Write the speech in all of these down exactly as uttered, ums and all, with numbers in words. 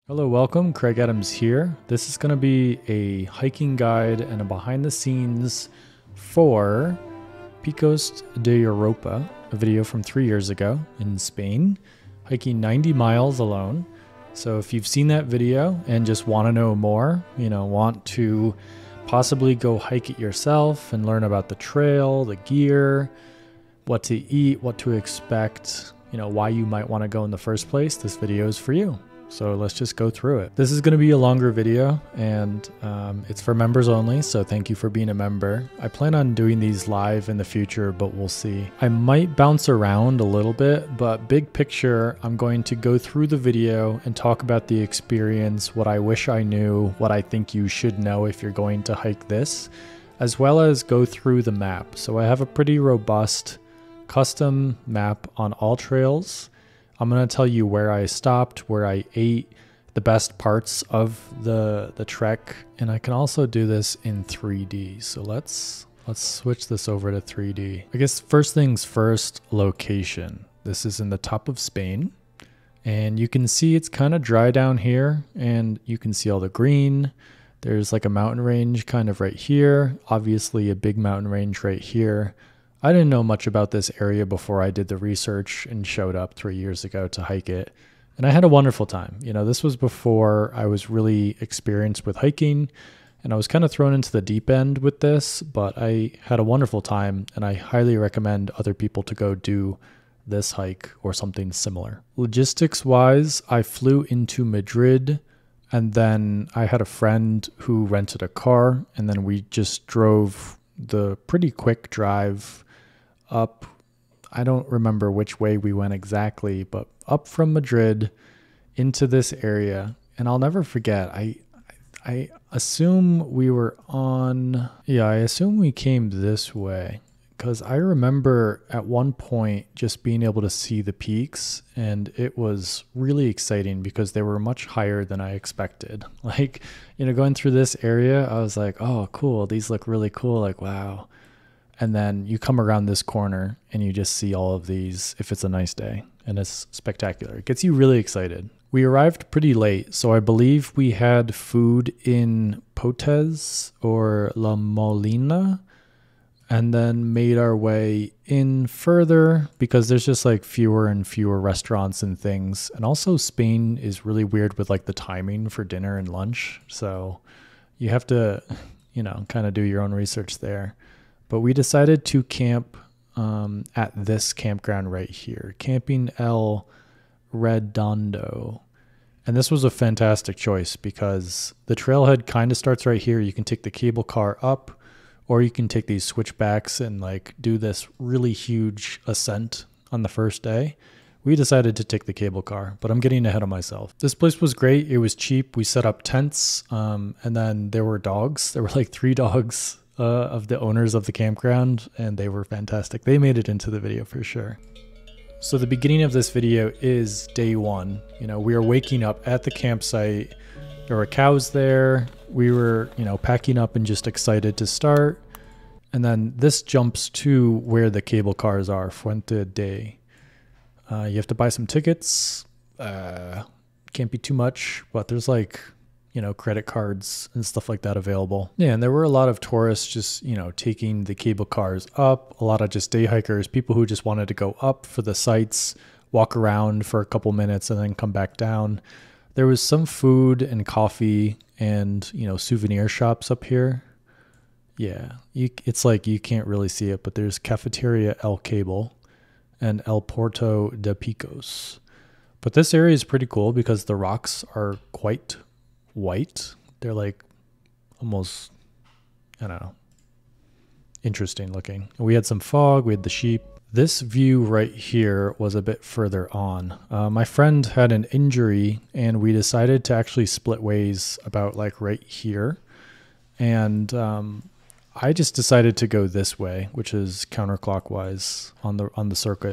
Hello, welcome. Craig Adams here. This is going to be a hiking guide and a behind the scenes for Picos de Europa, a video from three years ago in Spain, hiking ninety miles alone. So if you've seen that video and just want to know more, you know, want to possibly go hike it yourself and learn about the trail, the gear, what to eat, what to expect, you know, why you might want to go in the first place, this video is for you. So let's just go through it. This is going to be a longer video and um, it's for members only, so thank you for being a member. I plan on doing these live in the future, but we'll see. I might bounce around a little bit, but big picture, I'm going to go through the video and talk about the experience, what I wish I knew, what I think you should know if you're going to hike this, as well as go through the map. So I have a pretty robust custom map on AllTrails. I'm going to tell you where I stopped, where I ate, the best parts of the the trek, and I can also do this in three D. So let's let's switch this over to three D. I guess first things first, location. This is in the top of Spain, and you can see it's kind of dry down here, and you can see all the green. There's like a mountain range kind of right here, obviously a big mountain range right here. I didn't know much about this area before I did the research and showed up three years ago to hike it. And I had a wonderful time. You know, this was before I was really experienced with hiking, and I was kind of thrown into the deep end with this, but I had a wonderful time, and I highly recommend other people to go do this hike or something similar. Logistics wise, I flew into Madrid, and then I had a friend who rented a car, and then we just drove the pretty quick drive up. I don't remember which way we went exactly, but up from Madrid into this area. And I'll never forget, I I assume we were on, yeah, I assume we came this way, because I remember at one point just being able to see the peaks, and it was really exciting because they were much higher than I expected. Like, you know, going through this area, I was like, oh, cool, these look really cool, like, wow. And then you come around this corner and you just see all of these if it's a nice day, and it's spectacular. It gets you really excited. We arrived pretty late, so I believe we had food in Potes or La Molina, and then made our way in further because there's just like fewer and fewer restaurants and things. And also Spain is really weird with like the timing for dinner and lunch. So you have to, you know, kind of do your own research there. But we decided to camp um, at this campground right here, Camping El Redondo. And this was a fantastic choice because the trailhead kind of starts right here. You can take the cable car up, or you can take these switchbacks and like do this really huge ascent on the first day. We decided to take the cable car, but I'm getting ahead of myself. This place was great. It was cheap. We set up tents, um, and then there were dogs. There were like three dogs uh, of the owners of the campground, and they were fantastic. They made it into the video for sure. So the beginning of this video is day one. You know, we are waking up at the campsite. There were cows there. We were, you know, packing up and just excited to start. And then this jumps to where the cable cars are, Fuente de. Uh, you have to buy some tickets. Uh, can't be too much, but there's like, you know, credit cards and stuff like that available. Yeah, and there were a lot of tourists just, you know, taking the cable cars up. A lot of just day hikers, people who just wanted to go up for the sights, walk around for a couple minutes and then come back down. There was some food and coffee and, you know, souvenir shops up here. Yeah, you, it's like you can't really see it, but there's Cafeteria El Cable and El Puerto de Picos. But this area is pretty cool because the rocks are quite white. They're like almost, I don't know, interesting looking. We had some fog, we had the sheep. This view right here was a bit further on. Uh, my friend had an injury and we decided to actually split ways about like right here. And um, I just decided to go this way, which is counterclockwise on the on the circuit.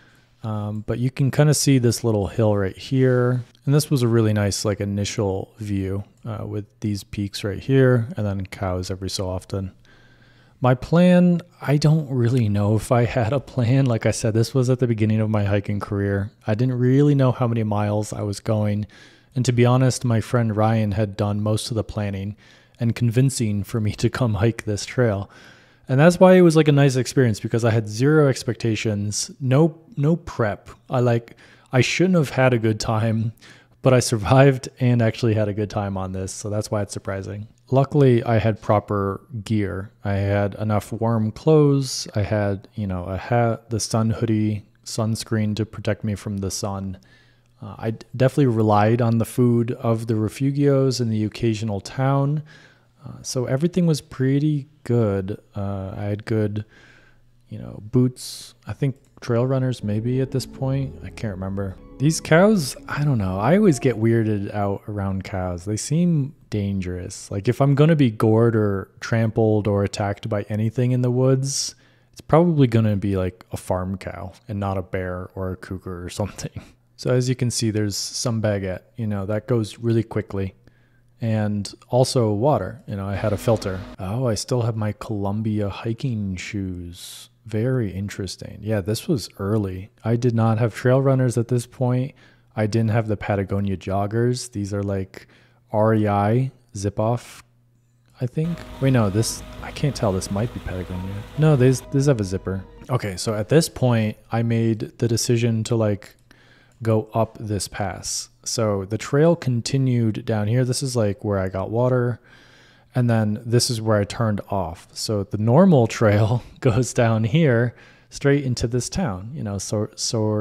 Um, but you can kind of see this little hill right here. And this was a really nice like initial view uh, with these peaks right here and then cows every so often. My plan, I don't really know if I had a plan. Like I said, this was at the beginning of my hiking career. I didn't really know how many miles I was going. And to be honest, my friend Ryan had done most of the planning and convincing for me to come hike this trail. And that's why it was like a nice experience, because I had zero expectations, no no prep. I like I shouldn't have had a good time, but I survived and actually had a good time on this, so that's why it's surprising. Luckily, I had proper gear. I had enough warm clothes. I had, you know, a hat, the sun hoodie, sunscreen to protect me from the sun. Uh, I definitely relied on the food of the refugios and the occasional town. Uh, so everything was pretty good. Uh, I had good, you know, boots. I think trail runners maybe at this point. I can't remember. These cows, I don't know. I always get weirded out around cows. They seem dangerous. Like if I'm going to be gored or trampled or attacked by anything in the woods, it's probably going to be like a farm cow and not a bear or a cougar or something. So as you can see, there's some baguette, you know, that goes really quickly. And also water, you know, I had a filter. Oh, I still have my Columbia hiking shoes. Very interesting. Yeah, this was early. I did not have trail runners at this point. I didn't have the Patagonia joggers. These are like R E I zip off, I think. Wait, no, this, I can't tell. This might be Patagonia. No, these, these have a zipper. Okay, so at this point, I made the decision to like go up this pass. So the trail continued down here. This is like where I got water. And then this is where I turned off. So the normal trail goes down here straight into this town, you know, Sor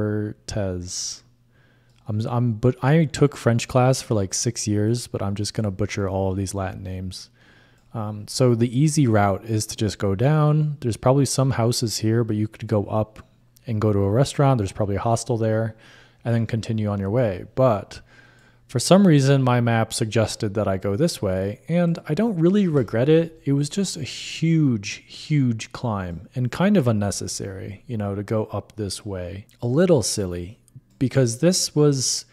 Sortes. I'm, I'm, but I took French class for like six years, but I'm just going to butcher all of these Latin names. Um, so the easy route is to just go down. There's probably some houses here, but you could go up and go to a restaurant. There's probably a hostel there, and then continue on your way. But for some reason, my map suggested that I go this way, and I don't really regret it. It was just a huge, huge climb and kind of unnecessary, you know, to go up this way. A little silly, because this was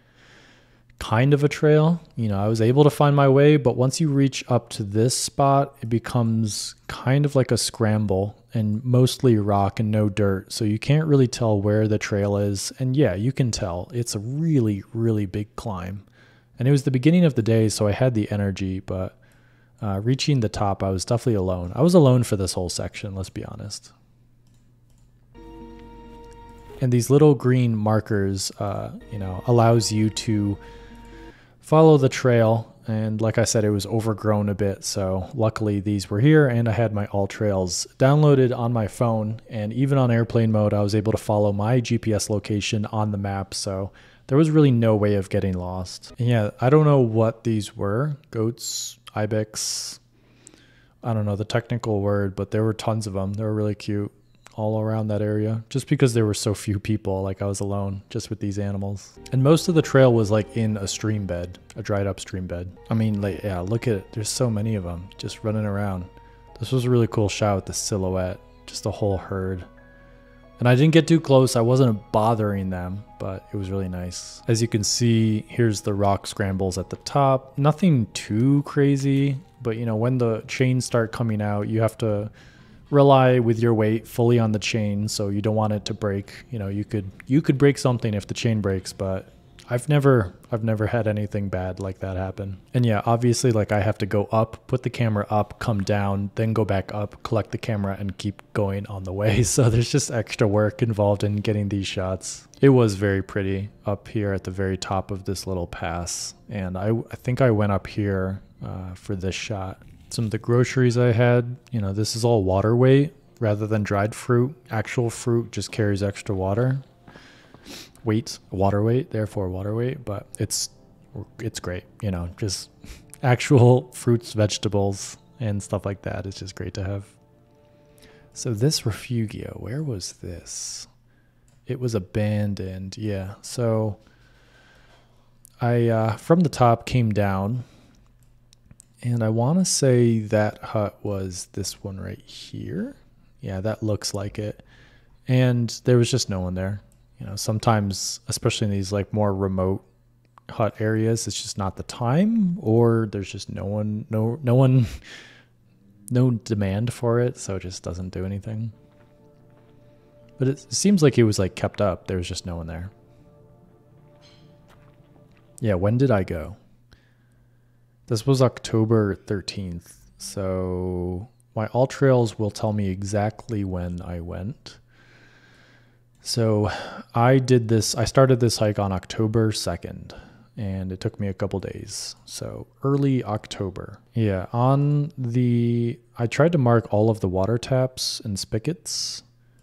kind of a trail. You know, I was able to find my way, but once you reach up to this spot, it becomes kind of like a scramble and mostly rock and no dirt. So you can't really tell where the trail is. And yeah, you can tell it's a really, really big climb. And it was the beginning of the day, so I had the energy, but uh, reaching the top, I was definitely alone. I was alone for this whole section, let's be honest. And these little green markers, uh, you know, allows you to follow the trail. And like I said, it was overgrown a bit. So luckily these were here, and I had my AllTrails downloaded on my phone, and even on airplane mode, I was able to follow my G P S location on the map. So there was really no way of getting lost. And yeah, I don't know what these were. Goats, ibex. I don't know the technical word, but there were tons of them. They were really cute all around that area, just because there were so few people. Like I was alone just with these animals. And most of the trail was like in a stream bed, a dried up stream bed. I mean, like, yeah, look at it. There's so many of them just running around. This was a really cool shot with the silhouette, just a whole herd. And I didn't get too close. I wasn't bothering them, but it was really nice. As you can see, here's the rock scrambles at the top. Nothing too crazy, but you know, when the chains start coming out, you have to rely with your weight fully on the chain, so you don't want it to break. You know, you could you could break something if the chain breaks, but I've never I've never had anything bad like that happen. And yeah, obviously, like I have to go up, put the camera up, come down, then go back up, collect the camera, and keep going on the way. So there's just extra work involved in getting these shots. It was very pretty up here at the very top of this little pass, and I, I think I went up here uh, for this shot. Some of the groceries I had, you know, this is all water weight rather than dried fruit. Actual fruit just carries extra water weight, water weight, therefore water weight, but it's it's great, you know, just actual fruits, vegetables, and stuff like that. It's just great to have. So this refugio, where was this? It was abandoned, yeah. So I, uh, from the top, came down. And I want to say that hut was this one right here. Yeah, that looks like it. And there was just no one there. You know, sometimes, especially in these like more remote hut areas, it's just not the time, or there's just no one, no, no one, no demand for it. So it just doesn't do anything. But it seems like it was like kept up. There was just no one there. Yeah, when did I go? This was October thirteenth. So my AllTrails will tell me exactly when I went. So I did this, I started this hike on October second, and it took me a couple days. So early October. Yeah, on the, I tried to mark all of the water taps and spigots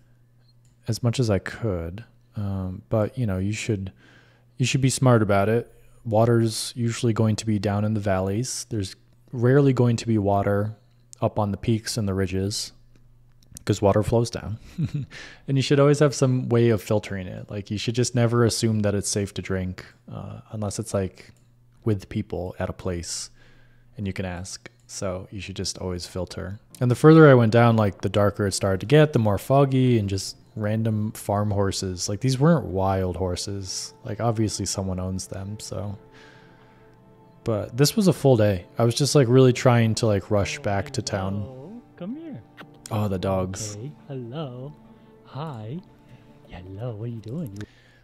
as much as I could. Um, but you know, you should, you should be smart about it. Water's usually going to be down in the valleys. There's rarely going to be water up on the peaks and the ridges, because water flows down. And you should always have some way of filtering it. Like, you should just never assume that it's safe to drink uh, unless it's like with people at a place and you can ask. So you should just always filter. And the further I went down, like the darker it started to get, the more foggy and just random farm horses. Like, these weren't wild horses. Like, obviously someone owns them. So, but this was a full day. I was just like really trying to like rush back to town. Oh, come here. Oh, the dogs. Okay. Hello. Hi. Hello. What are you doing?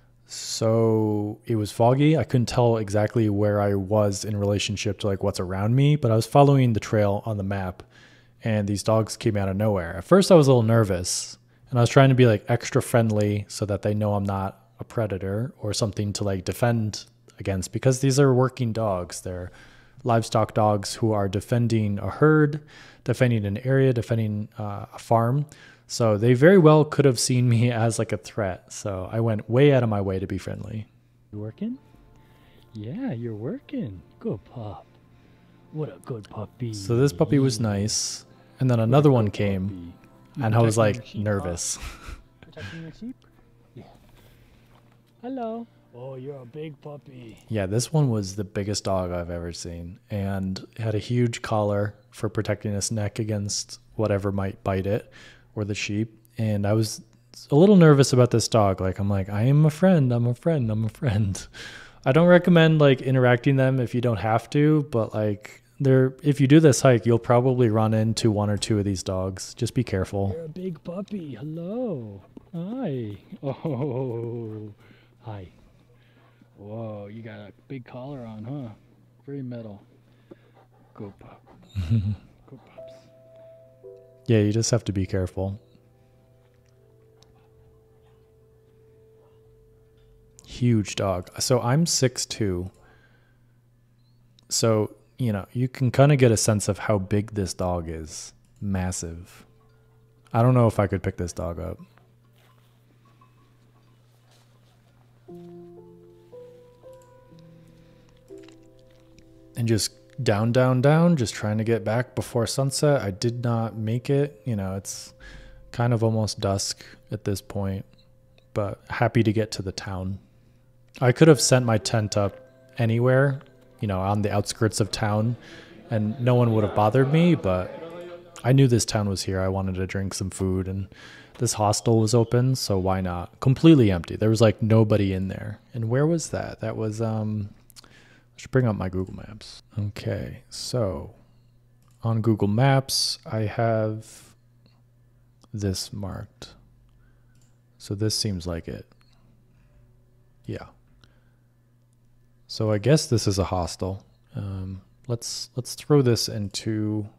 So it was foggy. I couldn't tell exactly where I was in relationship to like what's around me, but I was following the trail on the map and these dogs came out of nowhere. At first I was a little nervous and I was trying to be like extra friendly so that they know I'm not a predator or something to like defend against, because these are working dogs. They're livestock dogs who are defending a herd, defending an area, defending uh, a farm. So they very well could have seen me as like a threat. So I went way out of my way to be friendly. You working? Yeah, you're working. Good pup. What a good puppy. So this puppy was nice. And then another one came and I was like nervous. Protecting your sheep? Yeah. Hello. Oh, you're a big puppy. Yeah, this one was the biggest dog I've ever seen and had a huge collar for protecting its neck against whatever might bite it or the sheep. And I was a little nervous about this dog. Like, I'm like, I am a friend. I'm a friend. I'm a friend. I don't recommend like interacting them if you don't have to, but like they're, if you do this hike, you'll probably run into one or two of these dogs. Just be careful. You're a big puppy. Hello. Hi. Oh, hi. Whoa, you got a big collar on, huh? Very metal. Go pup. Go pups. Yeah, you just have to be careful. Huge dog. So I'm six two. So, you know, you can kind of get a sense of how big this dog is. Massive. I don't know if I could pick this dog up. And just down, down, down, just trying to get back before sunset. I did not make it. You know, it's kind of almost dusk at this point, but happy to get to the town. I could have sent my tent up anywhere, you know, on the outskirts of town, and no one would have bothered me, but I knew this town was here. I wanted to drink some food, and this hostel was open, so why not? Completely empty. There was like nobody in there. And where was that? That was, um... I should bring up my Google Maps. Okay, so on Google Maps, I have this marked. So this seems like it. Yeah. So I guess this is a hostel. Um, let's let's throw this into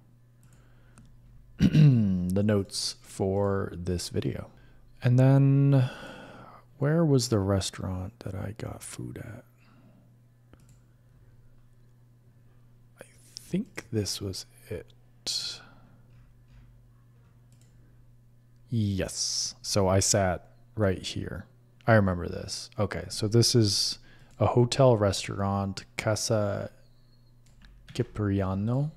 the notes for this video. And then where was the restaurant that I got food at? I think this was it. Yes. So I sat right here. I remember this. Okay, so this is a hotel restaurant, Casa Cipriano.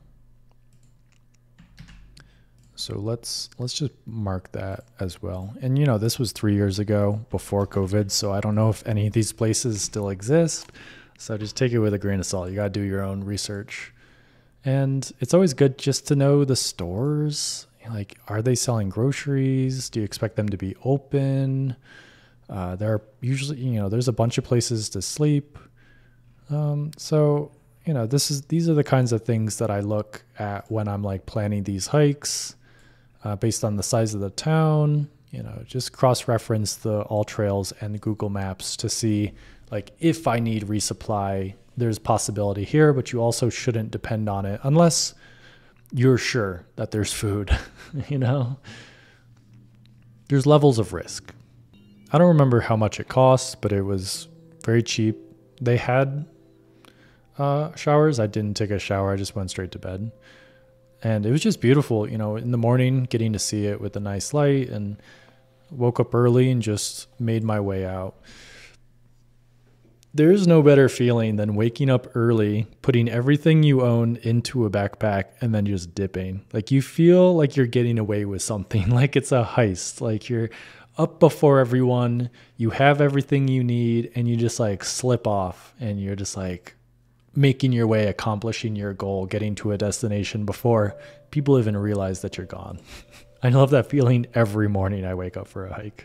So let's let's just mark that as well. And you know, this was three years ago before COVID, so I don't know if any of these places still exist. So just take it with a grain of salt. You gotta do your own research. And it's always good just to know the stores. Like, are they selling groceries? Do you expect them to be open? Uh, there are usually, you know, there's a bunch of places to sleep. Um, so, you know, this is these are the kinds of things that I look at when I'm like planning these hikes uh, based on the size of the town. You know, just cross-reference the AllTrails and Google Maps to see Like if I need resupply, there's possibility here, but you also shouldn't depend on it unless you're sure that there's food, you know? There's levels of risk. I don't remember how much it costs, but it was very cheap. They had uh, showers. I didn't take a shower. I just went straight to bed. And it was just beautiful, you know, in the morning, getting to see it with a nice light, and woke up early and just made my way out. There's no better feeling than waking up early, putting everything you own into a backpack, and then just dipping. Like you feel like you're getting away with something, like it's a heist. Like you're up before everyone, you have everything you need, and you just like slip off, and you're just like making your way, accomplishing your goal, getting to a destination before people even realize that you're gone. I love that feeling every morning I wake up for a hike.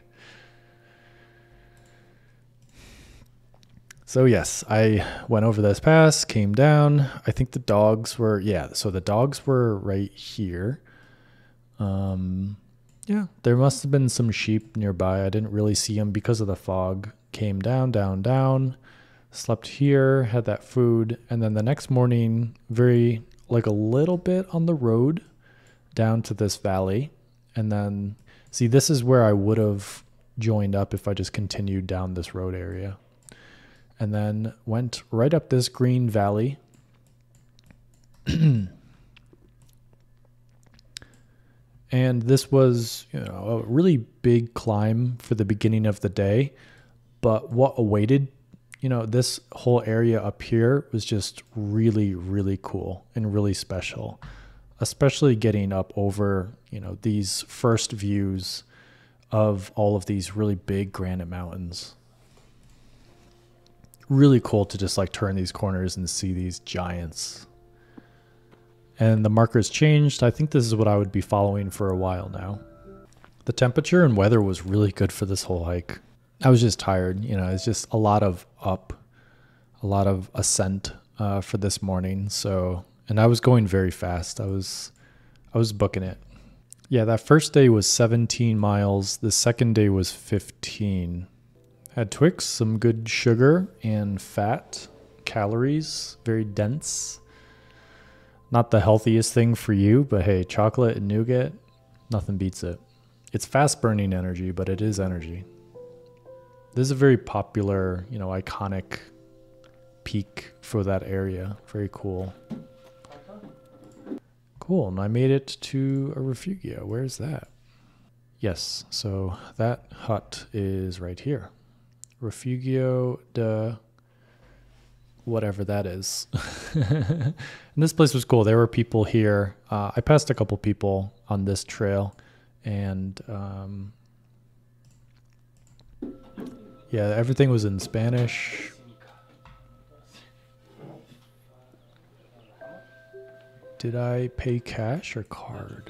So yes, I went over this pass, came down. I think the dogs were, yeah, so the dogs were right here. Um, yeah, there must have been some sheep nearby. I didn't really see them because of the fog. Came down, down, down, slept here, had that food. And then the next morning, very, like a little bit on the road down to this valley. And then, see, this is where I would have joined up if I just continued down this road area. And then went right up this green valley. And this was, you know, a really big climb for the beginning of the day. But what awaited, you know, this whole area up here was just really, really cool and really special. Especially getting up over, you know, these first views of all of these really big granite mountains. Really cool to just like turn these corners and see these giants. And the markers changed. I think this is what I would be following for a while now. The temperature and weather was really good for this whole hike. I was just tired, you know, it's just a lot of up, a lot of ascent uh, for this morning. So, and I was going very fast. I was, I was booking it. Yeah, that first day was seventeen miles. The second day was fifteen. Had Twix, some good sugar and fat, calories, very dense. Not the healthiest thing for you, but hey, chocolate and nougat, nothing beats it. It's fast burning energy, but it is energy. This is a very popular, you know, iconic peak for that area. Very cool. Cool, and I made it to a refugio. Where's that? Yes, so that hut is right here. Refugio de whatever that is. And this place was cool. There were people here. Uh, I passed a couple people on this trail, and um, yeah, everything was in Spanish. Did I pay cash or card?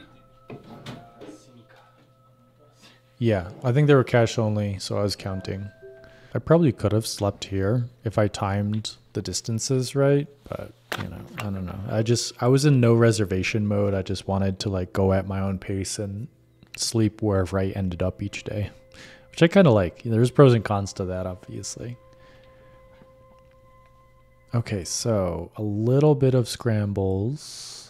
Yeah, I think they were cash only, so I was counting. I probably could have slept here if I timed the distances right, but you know, I don't know. I just, I was in no reservation mode. I just wanted to like go at my own pace and sleep wherever I ended up each day, which I kind of like. There's pros and cons to that, obviously. Okay, so a little bit of scrambles.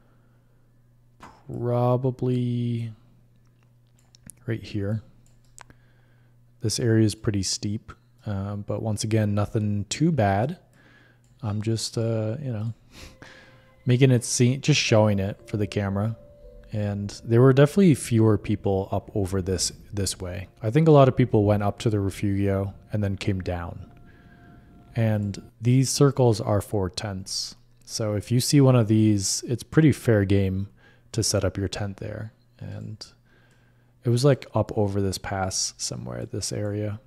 Probably right here. This area is pretty steep, um, but once again, nothing too bad. I'm just, uh, you know, making it seem, just showing it for the camera. And there were definitely fewer people up over this this way. I think a lot of people went up to the refugio and then came down. And these circles are for tents. So if you see one of these, it's pretty fair game to set up your tent there. And it was like up over this pass somewhere, this area.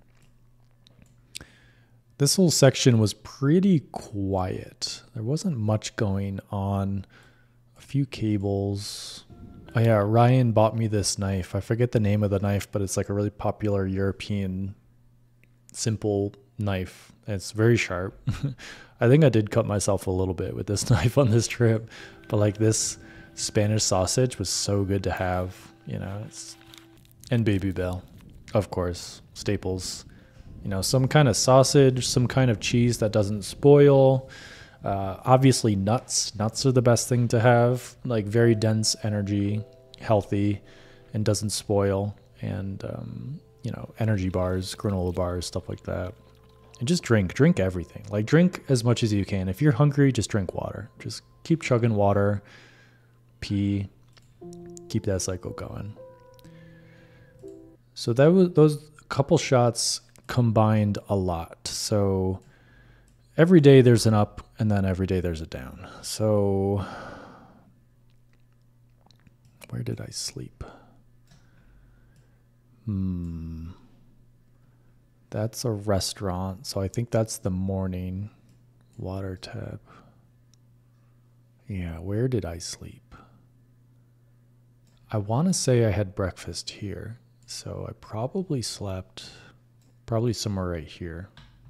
This whole section was pretty quiet. There wasn't much going on. A few cables. Oh yeah, Ryan bought me this knife. I forget the name of the knife, but it's like a really popular European simple knife. It's very sharp. I think I did cut myself a little bit with this knife on this trip, but like this Spanish sausage was so good to have, you know. It's, and Baby Bell, of course, staples. You know, some kind of sausage, some kind of cheese that doesn't spoil. Uh, obviously nuts. Nuts are the best thing to have. Like very dense energy, healthy, and doesn't spoil. And, um, you know, energy bars, granola bars, stuff like that. And just drink. Drink everything. Like drink as much as you can. If you're hungry, just drink water. Just keep chugging water. Pee. Keep that cycle going. So that was those couple shots combined a lot. So every day there's an up and then every day there's a down. So where did I sleep? Hmm. That's a restaurant. So I think that's the morning water tab. Yeah, where did I sleep? I want to say I had breakfast here. So I probably slept probably somewhere right here.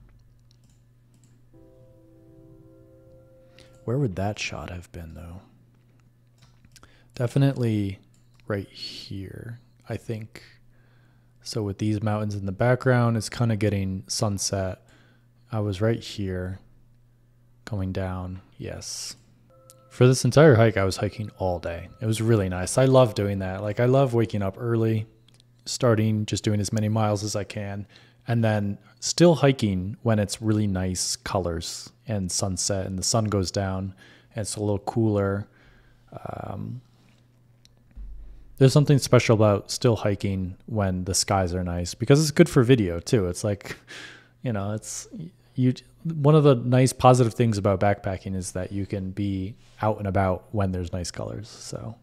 Where would that shot have been though? Definitely right here, I think. So with these mountains in the background, it's kind of getting sunset. I was right here going down. Yes. For this entire hike, I was hiking all day. It was really nice. I love doing that. Like I love waking up early, starting just doing as many miles as I can, and then still hiking when it's really nice colors and sunset and the sun goes down and it's a little cooler. Um, there's something special about still hiking when the skies are nice because it's good for video too. It's like, you know, it's you. One of the nice positive things about backpacking is that you can be out and about when there's nice colors. So.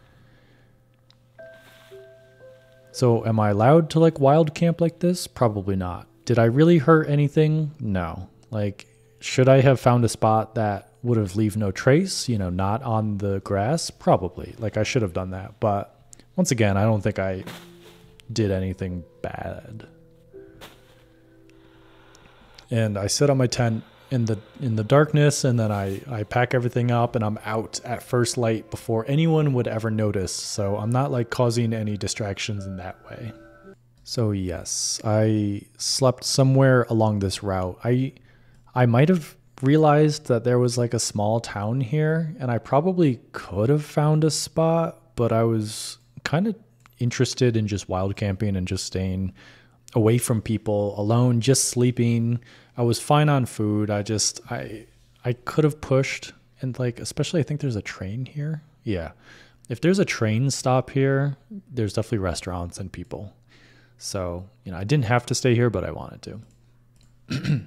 So am I allowed to like wild camp like this? Probably not. Did I really hurt anything? No. Like, should I have found a spot that would have leave no trace, you know, not on the grass? Probably. Like I should have done that. But once again, I don't think I did anything bad. And I set up my tent in the in the darkness, and then I, I pack everything up and I'm out at first light before anyone would ever notice. So I'm not like causing any distractions in that way. So yes, I slept somewhere along this route. I I might have realized that there was like a small town here, and I probably could have found a spot, but I was kind of interested in just wild camping and just staying away from people, alone, just sleeping. I was fine on food. I just, I, I could have pushed, and like, especially I think there's a train here. Yeah. If there's a train stop here, there's definitely restaurants and people. So, you know, I didn't have to stay here, but I wanted to.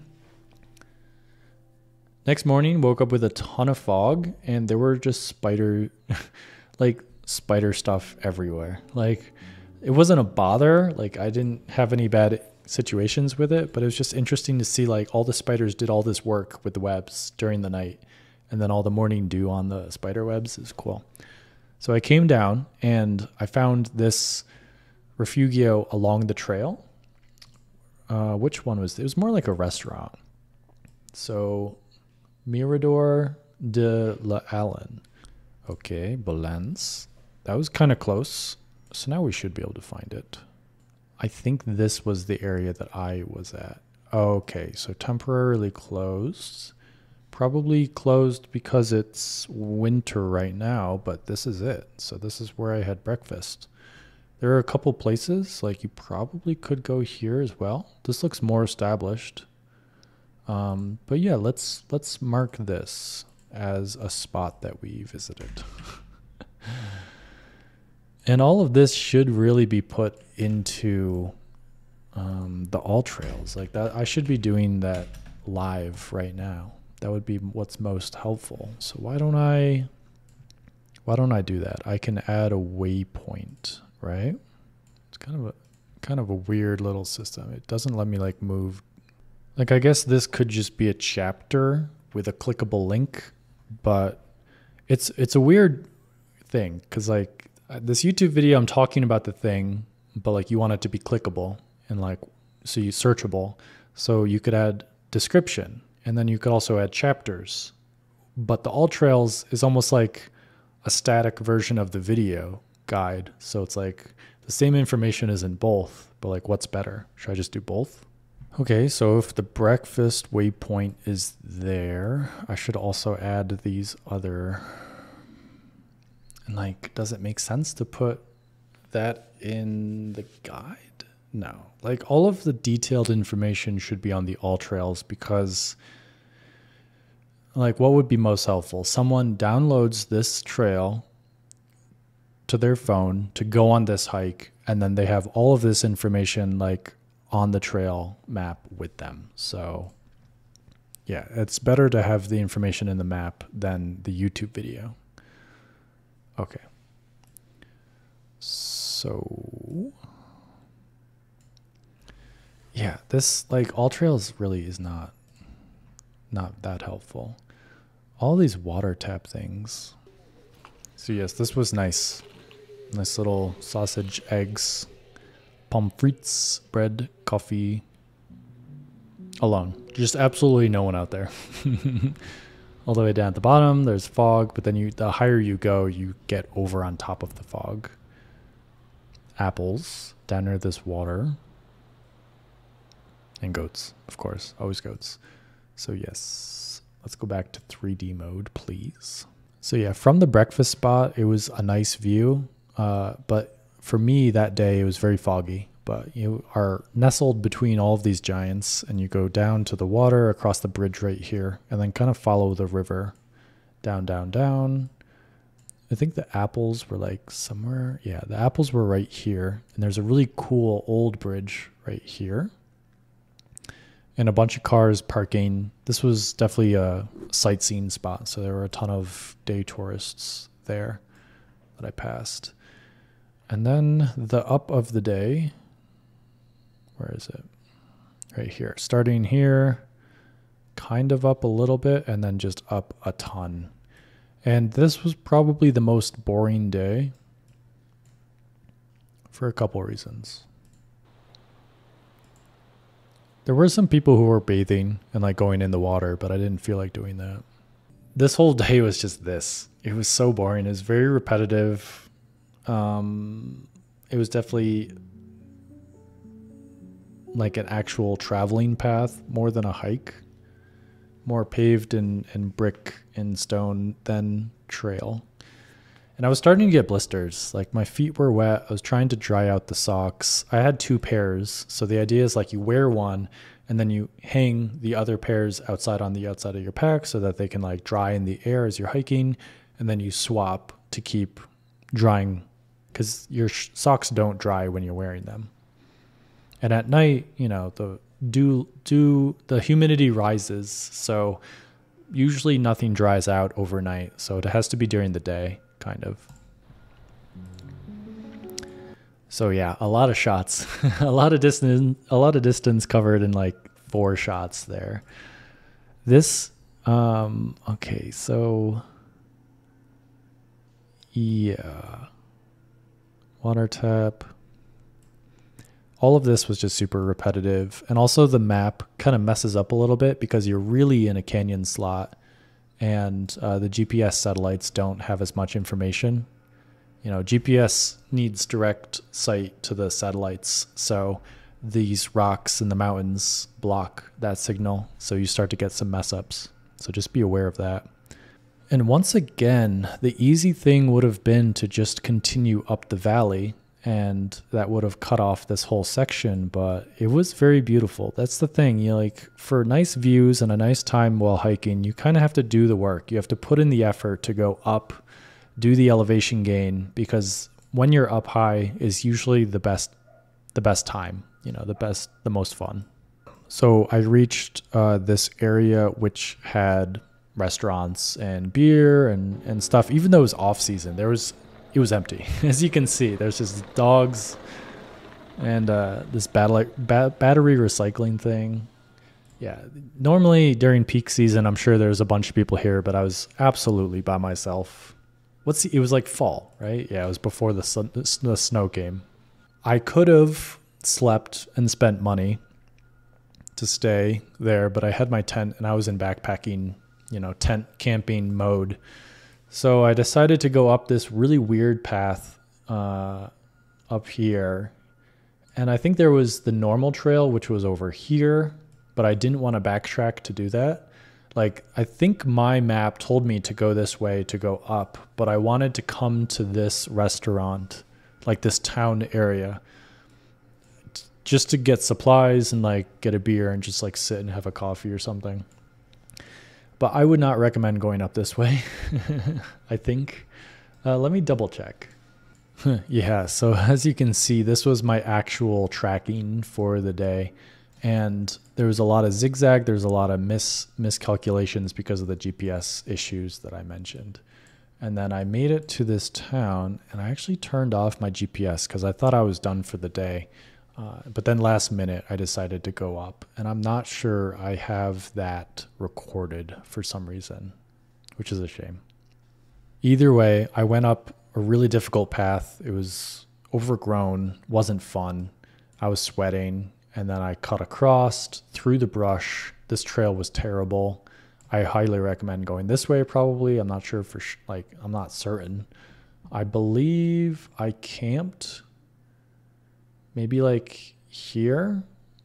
Next morning, woke up with a ton of fog, and there were just spider, like spider stuff everywhere. Like, it wasn't a bother. Like I didn't have any bad situations with it, but it was just interesting to see like all the spiders did all this work with the webs during the night, and then all the morning dew on the spider webs is cool. So I came down and I found this refugio along the trail. Uh, which one was it? It was more like a restaurant. So Mirador de la Allen. Okay, Balance. That was kind of close. So now we should be able to find it. I think this was the area that I was at. Okay, so temporarily closed. Probably closed because it's winter right now, but this is it. So this is where I had breakfast. There are a couple places, like you probably could go here as well. This looks more established. Um, but yeah, let's let's mark this as a spot that we visited. And all of this should really be put into um, the all trails like that. I should be doing that live right now. That would be what's most helpful. So why don't I, why don't I do that? I can add a waypoint, right? It's kind of a, kind of a weird little system. It doesn't let me like move. Like, I guess this could just be a chapter with a clickable link, but it's, it's a weird thing. Cause like, this YouTube video, I'm talking about the thing, but like you want it to be clickable and like, so you searchable. So you could add description, and then you could also add chapters, but the all trails is almost like a static version of the video guide. So it's like the same information is in both, but like what's better? Should I just do both? Okay, so if the breakfast waypoint is there, I should also add these other... And like, does it make sense to put that in the guide? No. Like, all of the detailed information should be on the AllTrails because, like, what would be most helpful? Someone downloads this trail to their phone to go on this hike, and then they have all of this information, like, on the trail map with them. So yeah, it's better to have the information in the map than the YouTube video. Okay. So yeah, this like AllTrails really is not not that helpful. All these water tap things. So yes, this was nice. Nice little sausage, eggs, pommes frites, bread, coffee, alone. Just absolutely no one out there. All the way down at the bottom, there's fog, but then you, the higher you go, you get over on top of the fog. Apples down near this water. And goats, of course, always goats. So yes, let's go back to three D mode, please. So yeah, from the breakfast spot, it was a nice view, uh, but for me that day, it was very foggy, but you are nestled between all of these giants and you go down to the water across the bridge right here and then kind of follow the river down, down, down. I think the apples were like somewhere. Yeah, the apples were right here. And there's a really cool old bridge right here. And a bunch of cars parking. This was definitely a sightseeing spot. So there were a ton of day tourists there that I passed. And then the up of the day, where is it? Right here. Starting here, kind of up a little bit, and then just up a ton. And this was probably the most boring day for a couple reasons. There were some people who were bathing and like going in the water, but I didn't feel like doing that. This whole day was just this. It was so boring. It was very repetitive. Um, it was definitely like an actual traveling path more than a hike. More paved and, and brick and stone than trail. And I was starting to get blisters. Like my feet were wet. I was trying to dry out the socks. I had two pairs. So the idea is like you wear one and then you hang the other pairs outside on the outside of your pack so that they can like dry in the air as you're hiking. And then you swap to keep drying because your sh- socks don't dry when you're wearing them. And at night, you know, the dew, dew, the humidity rises. So usually nothing dries out overnight. So it has to be during the day, kind of. So yeah, a lot of shots, a lot of distance, a lot of distance covered in like four shots there. This, um, okay, so yeah, water tap. All of this was just super repetitive. And also the map kind of messes up a little bit because you're really in a canyon slot and uh, the G P S satellites don't have as much information. You know, G P S needs direct sight to the satellites. So these rocks in the mountains block that signal. So you start to get some mess ups. So just be aware of that. And once again, the easy thing would have been to just continue up the valley and that would have cut off this whole section, but it was very beautiful. That's the thing, you know, like for nice views and a nice time while hiking, you kind of have to do the work. You have to put in the effort to go up, do the elevation gain, because when you're up high is usually the best, the best time, you know, the best, the most fun. So I reached uh, this area which had restaurants and beer and, and stuff, even though it was off season, there was, it was empty. As you can see, there's just dogs and uh, this battery, ba- battery recycling thing. Yeah, normally during peak season, I'm sure there's a bunch of people here, but I was absolutely by myself. What's the, it was like fall, right? Yeah, it was before the, sun, the snow came. I could have slept and spent money to stay there, but I had my tent and I was in backpacking, you know, tent camping mode. So I decided to go up this really weird path uh, up here. And I think there was the normal trail, which was over here, but I didn't want to backtrack to do that. Like, I think my map told me to go this way to go up, but I wanted to come to this restaurant, like this town area, just to get supplies and like get a beer and just like sit and have a coffee or something. But I would not recommend going up this way, I think. Uh, let me double check. Yeah, so as you can see, this was my actual tracking for the day. And there was a lot of zigzag. There's a lot of mis miscalculations because of the G P S issues that I mentioned. And then I made it to this town, and I actually turned off my G P S because I thought I was done for the day. Uh, but then last minute, I decided to go up. And I'm not sure I have that recorded for some reason, which is a shame. Either way, I went up a really difficult path. It was overgrown, wasn't fun. I was sweating. And then I cut across through the brush. This trail was terrible. I highly recommend going this way probably. I'm not sure for sh like, I'm not certain. I believe I camped maybe like here.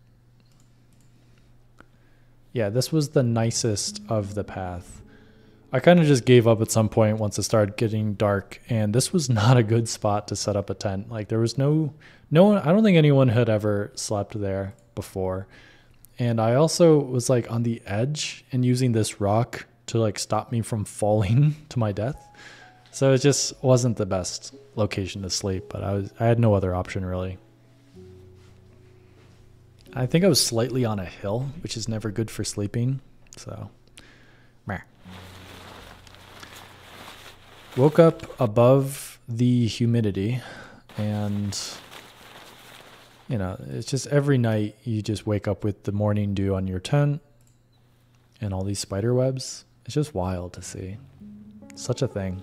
Yeah, this was the nicest of the path. I kind of just gave up at some point once it started getting dark, and this was not a good spot to set up a tent. Like, there was no, no one, I don't think anyone had ever slept there before. And I also was like on the edge and using this rock to like stop me from falling to my death. So it just wasn't the best location to sleep, but I was, I had no other option really. I think I was slightly on a hill, which is never good for sleeping. So, meh. Woke up above the humidity, and you know, it's just every night you just wake up with the morning dew on your tent and all these spider webs. It's just wild to see. Such a thing.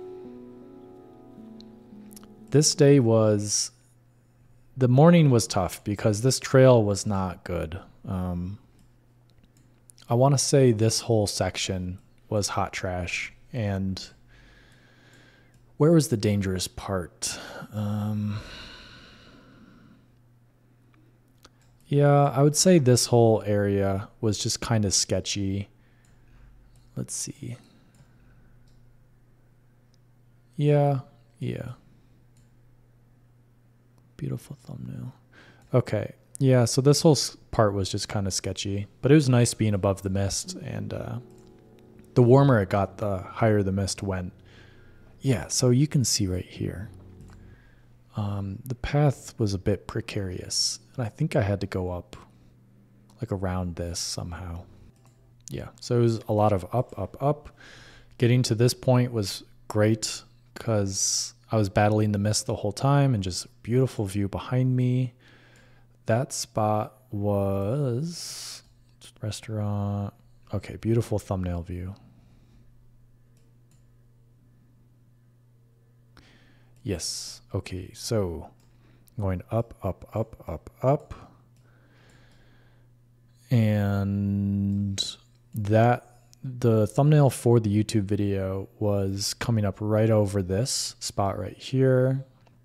This day was, the morning was tough because this trail was not good. Um, I want to say this whole section was hot trash, and where was the dangerous part? Um, yeah, I would say this whole area was just kind of sketchy. Let's see. Yeah, yeah. Beautiful thumbnail. Okay, yeah, so this whole part was just kind of sketchy, but it was nice being above the mist, and uh, the warmer it got, the higher the mist went. Yeah, so you can see right here, um, the path was a bit precarious, and I think I had to go up like around this somehow. Yeah, so it was a lot of up, up, up. Getting to this point was great because I was battling the mist the whole time, and just beautiful view behind me. That spot was restaurant. Okay, beautiful thumbnail view. Yes. Okay. So going up, up, up, up, up. And that, the thumbnail for the YouTube video was coming up right over this spot right here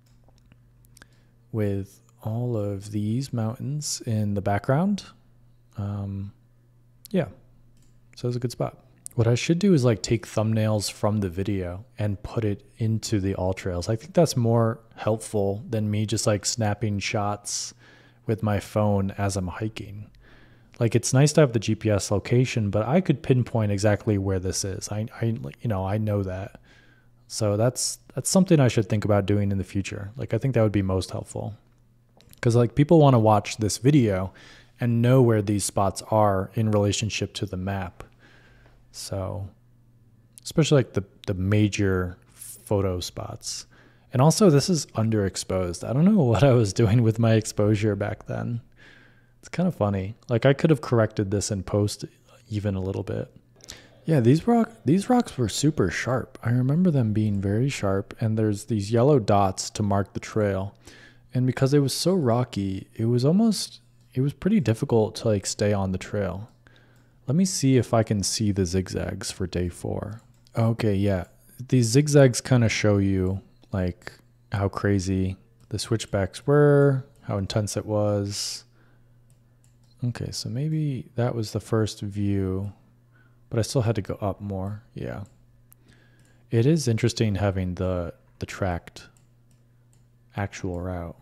with all of these mountains in the background. Um, yeah. So it was a good spot. What I should do is like take thumbnails from the video and put it into the AllTrails. I think that's more helpful than me just like snapping shots with my phone as I'm hiking. Like, it's nice to have the G P S location, but I could pinpoint exactly where this is. I, I you know, I know that. So that's, that's something I should think about doing in the future. Like, I think that would be most helpful. Because like, people want to watch this video and know where these spots are in relationship to the map. So, especially like the, the major photo spots. And also, this is underexposed. I don't know what I was doing with my exposure back then. It's kind of funny. Like, I could have corrected this in post even a little bit. Yeah, these rock these rocks were super sharp. I remember them being very sharp, and there's these yellow dots to mark the trail. And because it was so rocky, it was almost, it was pretty difficult to like stay on the trail. Let me see if I can see the zigzags for day four. Okay, yeah. These zigzags kind of show you like how crazy the switchbacks were, how intense it was. Okay, so maybe that was the first view, but I still had to go up more. Yeah. It is interesting having the the tracked actual route.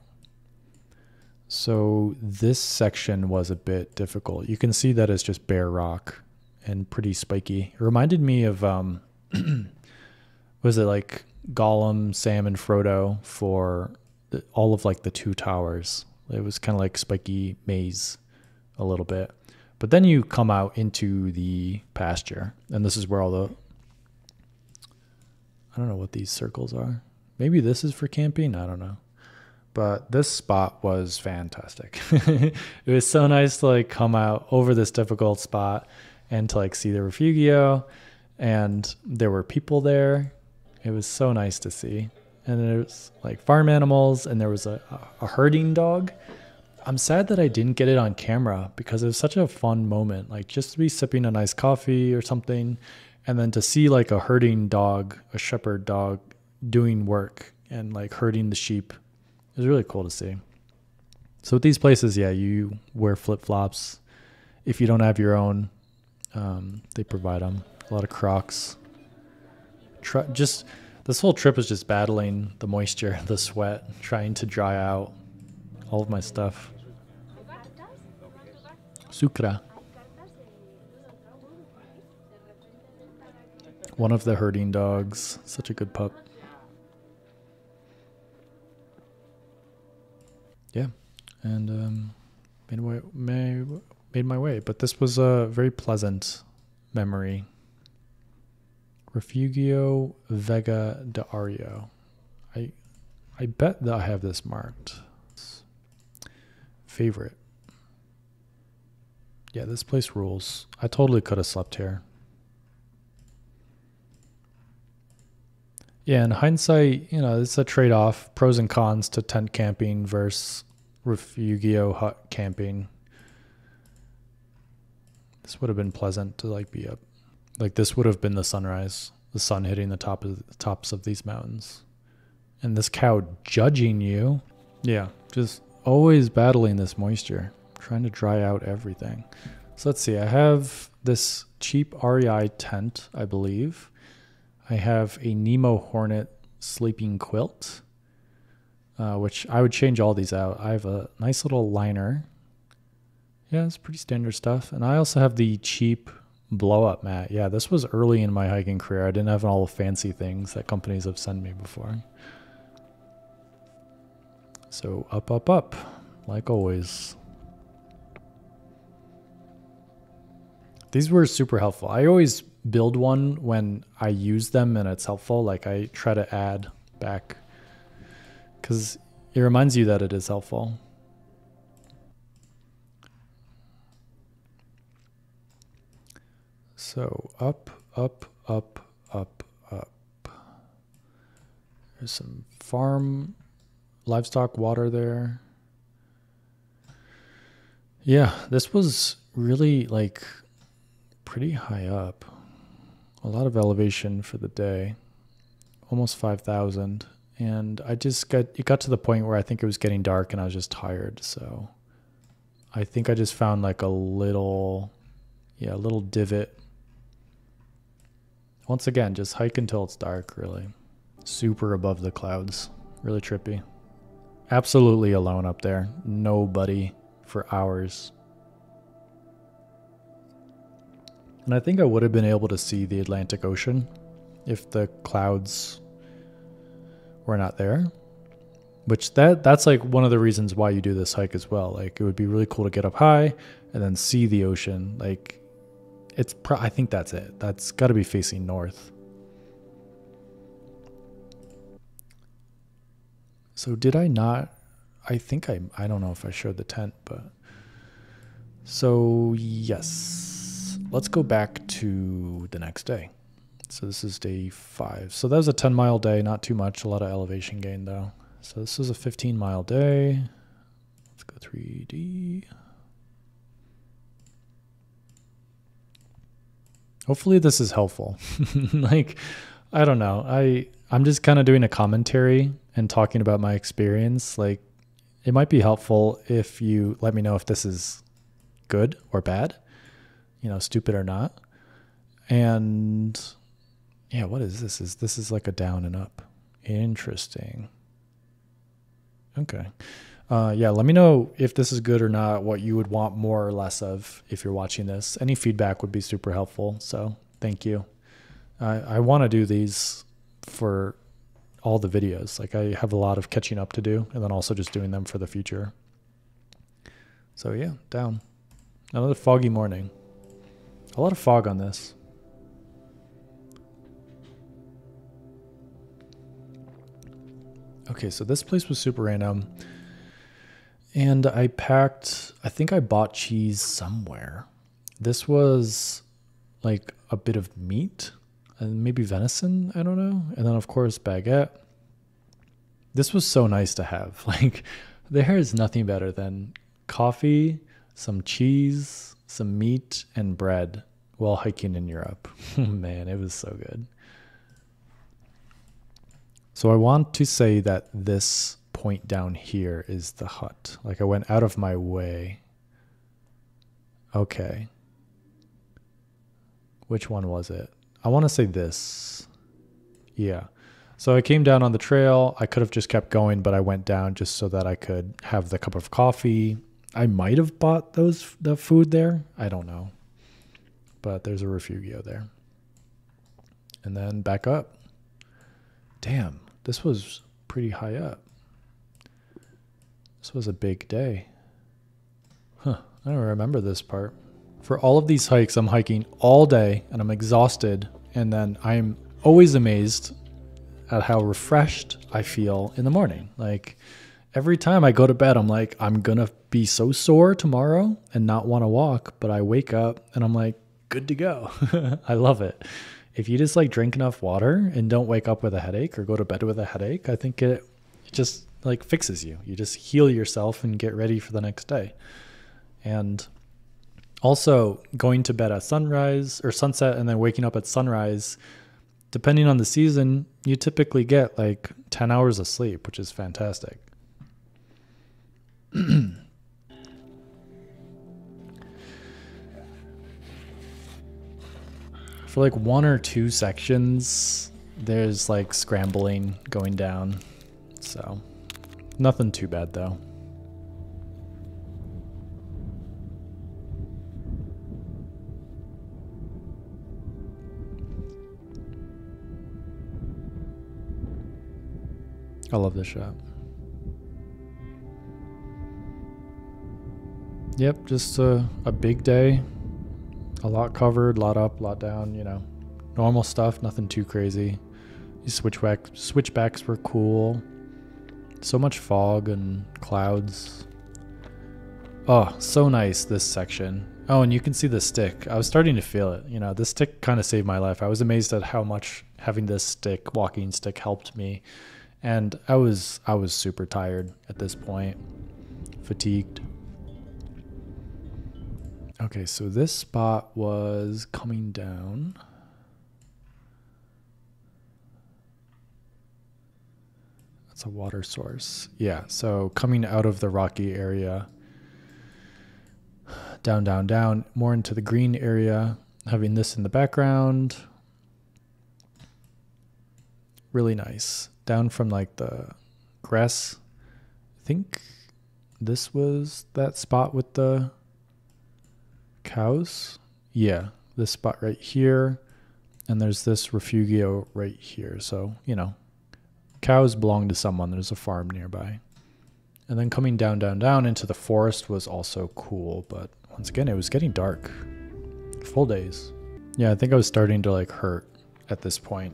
So this section was a bit difficult. You can see that it's just bare rock and pretty spiky. It reminded me of, um, was it like Gollum, Sam, and Frodo for the, all of like the Two Towers. It was kind of like spiky maze a little bit. But then you come out into the pasture, and this is where all the, I don't know what these circles are. Maybe this is for camping. I don't know. But this spot was fantastic. It was so nice to like come out over this difficult spot and to like see the refugio, and there were people there. It was so nice to see. And there was like farm animals, and there was a, a herding dog. I'm sad that I didn't get it on camera because it was such a fun moment. Like just to be sipping a nice coffee or something, and then to see like a herding dog, a shepherd dog doing work and like herding the sheep. It was really cool to see. So with these places, yeah, you wear flip-flops. If you don't have your own, um, they provide them. A lot of Crocs. Try, just this whole trip was just battling the moisture, the sweat, trying to dry out all of my stuff. Sucra. One of the herding dogs. Such a good pup. Yeah, and um, made my, way, made my way. But this was a very pleasant memory. Refugio Vega de Ario. I, I bet that I have this marked. Favorite. Yeah, this place rules. I totally could have slept here. Yeah, in hindsight, you know, it's a trade-off, pros and cons to tent camping versus refugio hut camping. This would have been pleasant to like be up. Like this would have been the sunrise, the sun hitting the top of the tops of these mountains. And this cow judging you. Yeah, just always battling this moisture, trying to dry out everything. So let's see, I have this cheap R E I tent, I believe. I have a Nemo Hornet sleeping quilt, uh, which I would change all these out. I have a nice little liner. Yeah, it's pretty standard stuff. And I also have the cheap blow-up mat. Yeah, this was early in my hiking career. I didn't have all the fancy things that companies have sent me before. So up, up, up, like always. These were super helpful. I always build one when I use them and it's helpful. Like I try to add back because it reminds you that it is helpful. So up, up, up, up, up. There's some farm livestock water there. Yeah, this was really like pretty high up. A lot of elevation for the day, almost five thousand. And I just got, it got to the point where I think it was getting dark and I was just tired. So I think I just found like a little, yeah, a little divot. Once again, just hike until it's dark, really. Super above the clouds, really trippy. Absolutely alone up there. Nobody for hours. And I think I would have been able to see the Atlantic Ocean if the clouds were not there. Which that that's like one of the reasons why you do this hike as well. Like it would be really cool to get up high and then see the ocean. Like it's pro I think that's it. That's got to be facing north. So did I not? I think I I don't know if I showed the tent, but so yes. Let's go back to the next day. So this is day five. So that was a ten mile day, not too much, a lot of elevation gain though. So this is a fifteen mile day. Let's go three D. Hopefully this is helpful. Like, I don't know. I, I'm just kind of doing a commentary and talking about my experience. Like, it might be helpful if you let me know if this is good or bad, you know, stupid or not. And yeah, what is this? Is this is like a down and up? Interesting. Okay. Uh, yeah, let me know if this is good or not, what you would want more or less of if you're watching this. Any feedback would be super helpful. So thank you. Uh, I want to do these for all the videos. Like I have a lot of catching up to do, and then also just doing them for the future. So yeah, down. Another foggy morning. A lot of fog on this. Okay, so this place was super random. And I packed, I think I bought cheese somewhere. This was like a bit of meat and maybe venison, I don't know. And then of course baguette. This was so nice to have. Like there is nothing better than coffee, some cheese, some meat and bread while hiking in Europe. Man, it was so good. So I want to say that this point down here is the hut. Like I went out of my way. Okay. Which one was it? I want to say this. Yeah. So I came down on the trail. I could have just kept going, but I went down just so that I could have the cup of coffee. I might have bought those the food there. I don't know. But there's a Refugio there. And then back up. Damn, this was pretty high up. This was a big day. Huh, I don't remember this part. For all of these hikes, I'm hiking all day and I'm exhausted. And then I'm always amazed at how refreshed I feel in the morning. Like every time I go to bed, I'm like, I'm gonna be so sore tomorrow and not want to walk. But I wake up and I'm like, good to go. I love it. If you just like drink enough water and don't wake up with a headache or go to bed with a headache, I think it, it just like fixes you. You just heal yourself and get ready for the next day. And also going to bed at sunrise or sunset and then waking up at sunrise, depending on the season, you typically get like ten hours of sleep, which is fantastic. For like one or two sections, there's like scrambling going down. So nothing too bad though. I love this shot. Yep, just a, a big day. A lot covered, a lot up, a lot down, you know. Normal stuff, nothing too crazy. These switchback, switchbacks were cool. So much fog and clouds. Oh, so nice, this section. Oh, and you can see the stick. I was starting to feel it. You know, this stick kind of saved my life. I was amazed at how much having this stick, walking stick, helped me. And I was, I was super tired at this point. Fatigued. Okay, so this spot was coming down. That's a water source. Yeah, so coming out of the rocky area, down, down, down, more into the green area, having this in the background. Really nice. Down from like the grass. I think this was that spot with the cows. Yeah, this spot right here. And there's this Refugio right here. So, you know, cows belong to someone. There's a farm nearby. And then coming down, down, down into the forest was also cool. But once again, it was getting dark. Full days. Yeah, I think I was starting to like hurt at this point.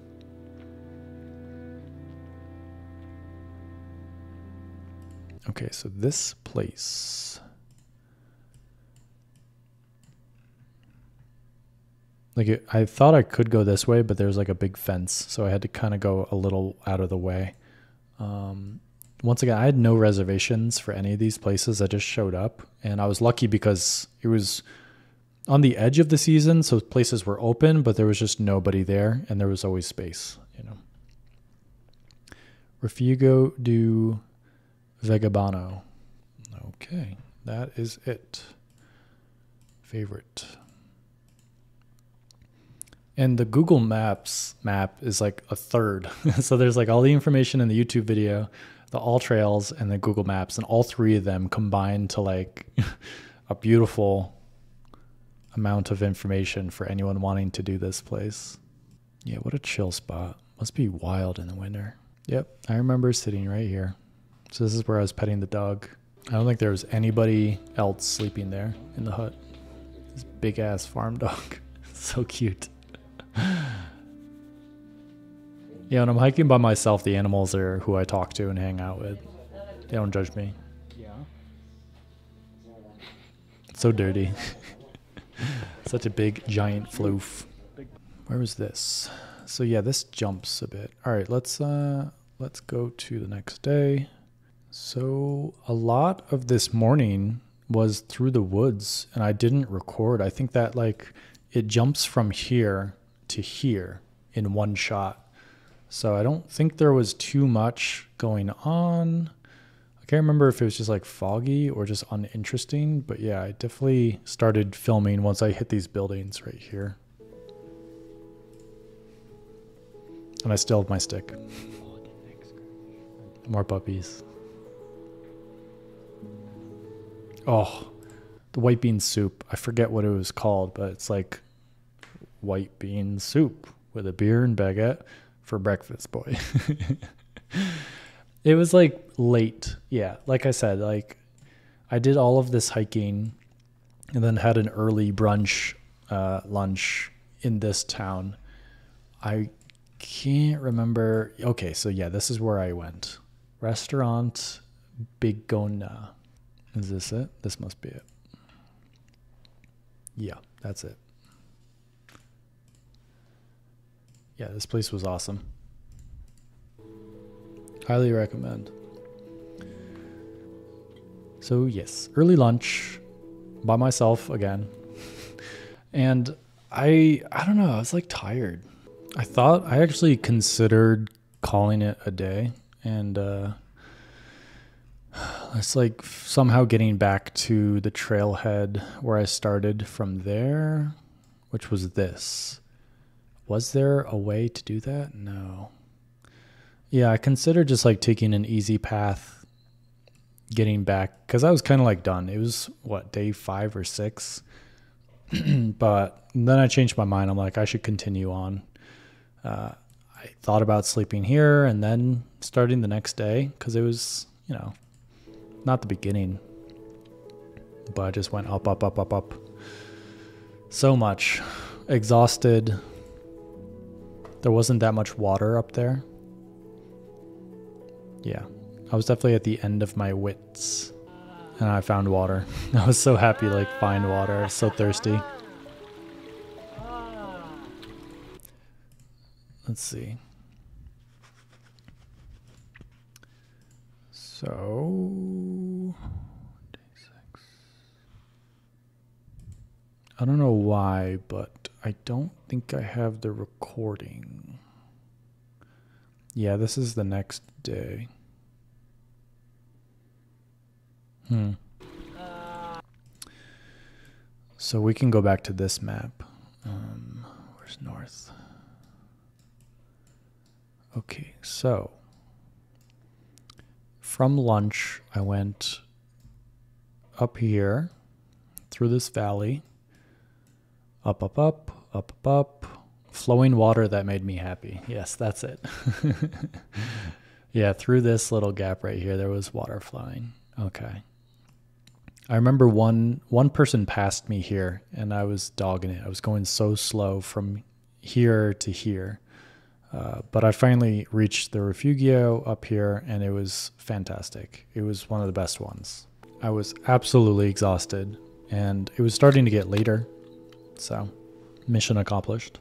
Okay, so this place. Like it, I thought I could go this way, but there's like a big fence. So I had to kind of go a little out of the way. Um, once again, I had no reservations for any of these places. I just showed up and I was lucky because it was on the edge of the season. So places were open, but there was just nobody there and there was always space, you know. Refugio do Vegabano. Okay, that is it. Favorite. And the Google Maps map is like a third. So there's like all the information in the YouTube video, the All Trails, and the Google Maps, and all three of them combined to like a beautiful amount of information for anyone wanting to do this place. Yeah, what a chill spot. Must be wild in the winter. Yep, I remember sitting right here. So this is where I was petting the dog. I don't think there was anybody else sleeping there in the hut. This big ass farm dog. So cute. Yeah, when I'm hiking by myself, the animals are who I talk to and hang out with. They don't judge me. Yeah. It's so dirty. Such a big, giant floof. Where was this? So yeah, this jumps a bit. All right, let's uh, let's go to the next day. So a lot of this morning was through the woods, and I didn't record. I think that like it jumps from here to here in one shot. So I don't think there was too much going on. I can't remember if it was just like foggy or just uninteresting, but yeah, I definitely started filming once I hit these buildings right here. And I still have my stick. More puppies. Oh, the white bean soup. I forget what it was called, but it's like white bean soup with a beer and baguette for breakfast, boy. It was like late. Yeah, like I said, like I did all of this hiking and then had an early brunch uh, lunch in this town. I can't remember. Okay, so yeah, this is where I went. Restaurant Bigona. Is this it? This must be it. Yeah, that's it. Yeah, this place was awesome. Highly recommend. So yes, early lunch by myself again. And I I don't know, I was like tired. I thought I actually considered calling it a day, and uh it's like somehow getting back to the trailhead where I started from there, which was this. Was there a way to do that? No. Yeah, I considered just like taking an easy path, getting back, because I was kind of like done. It was, what, day five or six? But then I changed my mind. I'm like, I should continue on. Uh, I thought about sleeping here and then starting the next day, because it was, you know, not the beginning. But I just went up, up, up, up, up. So much. Exhausted. There wasn't that much water up there. Yeah, I was definitely at the end of my wits, and I found water. I was so happy, like, find water. I was so thirsty. Let's see. So, day six. I don't know why, but I don't think I have the recording. Yeah, this is the next day. Hmm. So we can go back to this map. Um, where's north? Okay, so from lunch, I went up here through this valley, up, up, up, up, up, up. Flowing water that made me happy. Yes, that's it. Yeah, through this little gap right here, there was water flowing. Okay. I remember one one person passed me here, and I was dogging it. I was going so slow from here to here. Uh, but I finally reached the Refugio up here, and it was fantastic. It was one of the best ones. I was absolutely exhausted, and it was starting to get later. So, mission accomplished.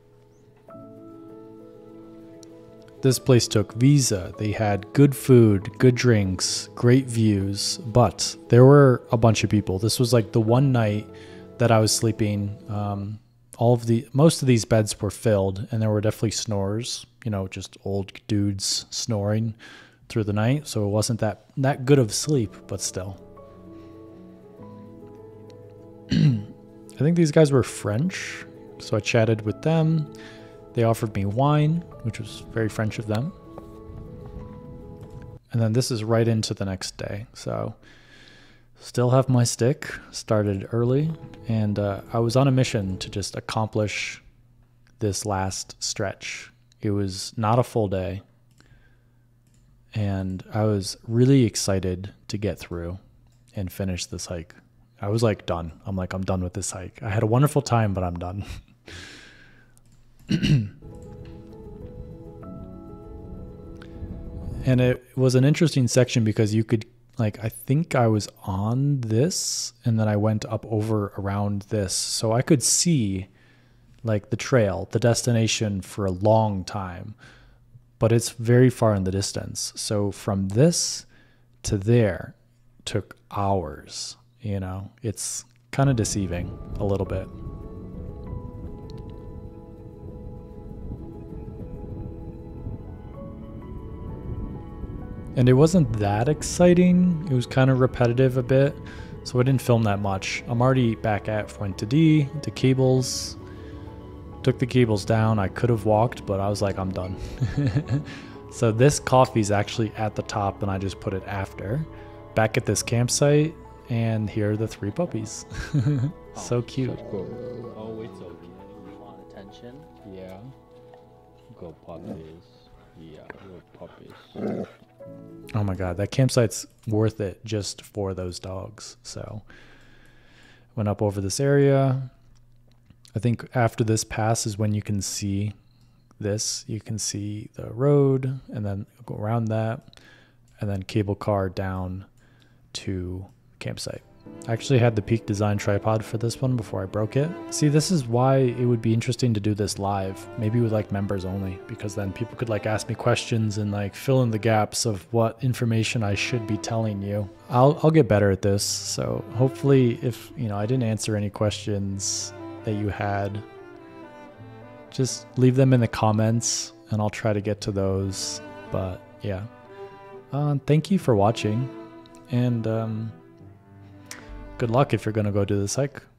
This place took Visa. They had good food, good drinks, great views, but there were a bunch of people. This was like the one night that I was sleeping. Um, all of the, most of these beds were filled, and there were definitely snorers, you know, just old dudes snoring. through the night, so it wasn't that that good of sleep, but still. I think these guys were French, so I chatted with them. They offered me wine, which was very French of them. And then this is right into the next day, so still have my stick, started early, and uh, I was on a mission to just accomplish this last stretch. It was not a full day, and I was really excited to get through and finish this hike. I was like done. I'm like, I'm done with this hike. I had a wonderful time, but I'm done. And it was an interesting section because you could, like, I think I was on this and then I went up over around this. So I could see like the trail, the destination for a long time, but it's very far in the distance. So from this to there took hours, you know, it's kind of deceiving a little bit. And it wasn't that exciting. It was kind of repetitive a bit, so I didn't film that much. I'm already back at Fuente D, to cables. Took the cables down. I could have walked, but I was like, I'm done. So this coffee's actually at the top, and I just put it after. Back at this campsite, and here are the three puppies. So Oh, cute. so cool. Oh, it's okay. You want attention? Yeah. Go puppies. Yeah, go puppies. Oh my god, that campsite's worth it just for those dogs. So went up over this area. I think after this pass is when you can see this. You can see the road and then go around that and then cable car down to campsite. I actually had the Peak Design tripod for this one before I broke it. See, this is why it would be interesting to do this live, maybe with like members only, because then people could like ask me questions and like fill in the gaps of what information I should be telling you. I'll I'll get better at this. So hopefully, if you know I didn't answer any questions that you had, just leave them in the comments and I'll try to get to those. But yeah, uh, thank you for watching, and um, good luck if you're going to go do this hike.